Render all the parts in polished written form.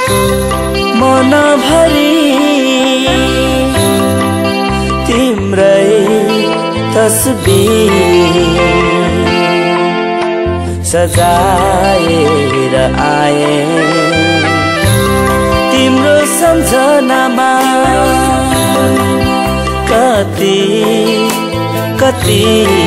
मनभरि तिम्रै तस्बिर सजाएर आए तिम्रो सम्झनामा कति कति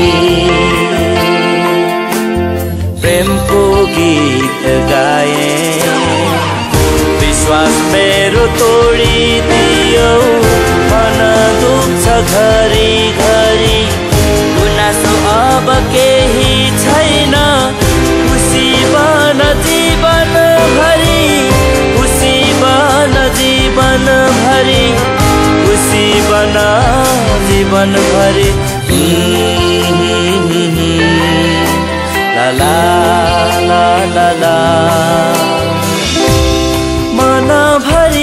प्रेमको गीत गाए विश्वास मेरो तोडिदियो मन दुख्छ घरी घरी गुनासो अब केही छैन खुसी बन जीवन भरि खुसी बन जीवन भरि खुसी बन जीवन भरि ला ला ला ला ला मनभरि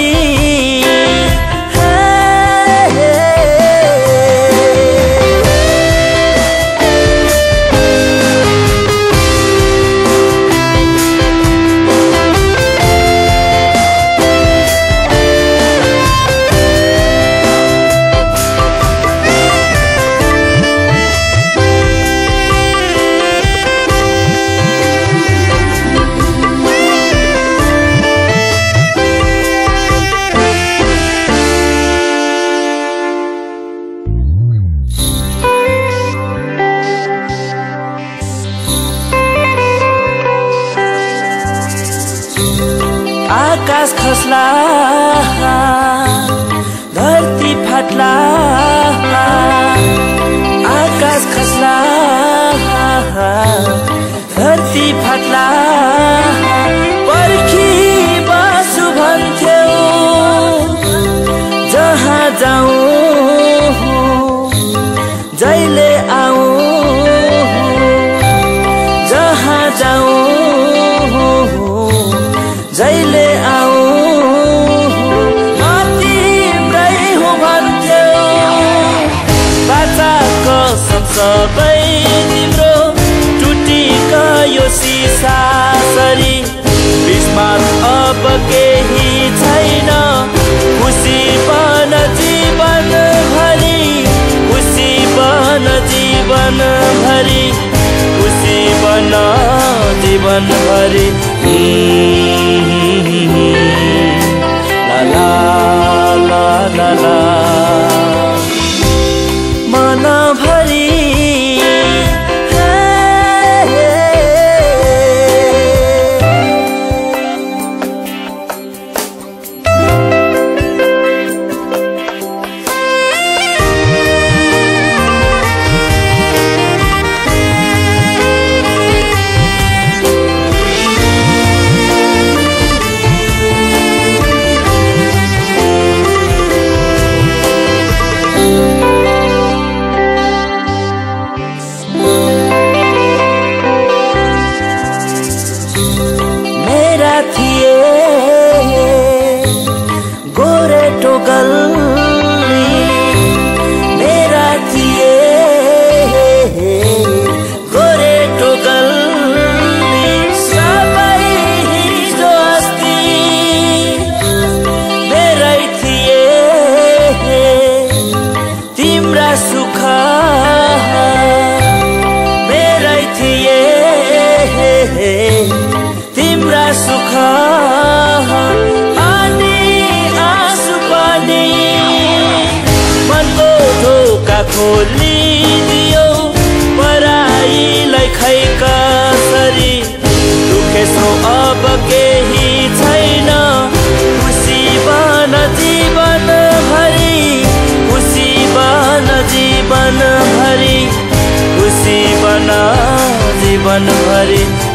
आकाश खस्ला धरती फाट्ला आकाश खस्ला धरती फाट्ला पर्खी बसु भन्थ्यौ जहाँ जाऊँ जहिले आऊँ जहाँ जाऊँ जहिले आऊँ तिम्रै हो भन्थ्यौ बाचाको सबै तिम्रो टुटी गयो सिसासरी बिचमा अब केही छैन खुसी बन जीवन भरि खुसी बन जीवन भरि खुसी बन जीवन भरि ला ला ला ला मनभरि तिम्रा सुख अनि आँसु पनि मनको ढोका खोलिदियो पराईलाई खै कसरी दुखेसो अब केही छैन खुसी बन जीवन भरि खुसी बन जीवन भरि खुसी बन जीवन भरि